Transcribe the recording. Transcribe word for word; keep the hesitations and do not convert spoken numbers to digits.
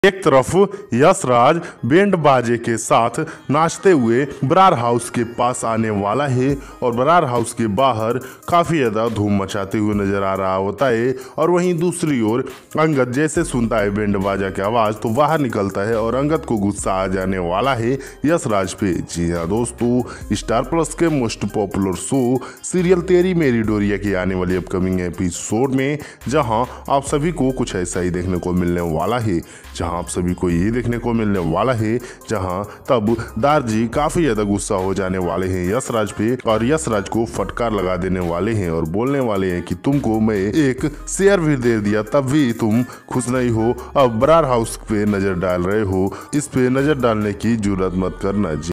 एक तरफ यशराज बैंड बाजे के साथ नाचते हुए बरार हाउस के पास आने वाला है और बरार हाउस के बाहर काफी ज्यादा धूम मचाते हुए नजर आ रहा होता है। और वहीं दूसरी ओर अंगद जैसे सुनता है बैंड बाजा की आवाज तो बाहर निकलता है और अंगद को गुस्सा आ जाने वाला है यशराज पे। जी हाँ दोस्तों, स्टार प्लस के most popular show serial Teri Meri डोरिया की आने वाली अपकमिंग एपिसोड में जहां आप सभी को कुछ ऐसा ही देखने को मिलने वाला है, जहां आप सभी को ये देखने को मिलने वाला है जहां तब दारजी काफी ज्यादा गुस्सा हो जाने वाले हैं यशराज पे और यशराज को फटकार लगा देने वाले हैं और बोलने वाले हैं कि तुमको मैं एक शेयर भी दे दिया तब भी तुम खुश नहीं हो, अब बरार हाउस पे नजर डाल रहे हो, इस पे नजर डालने की जरूरत मत करना। जी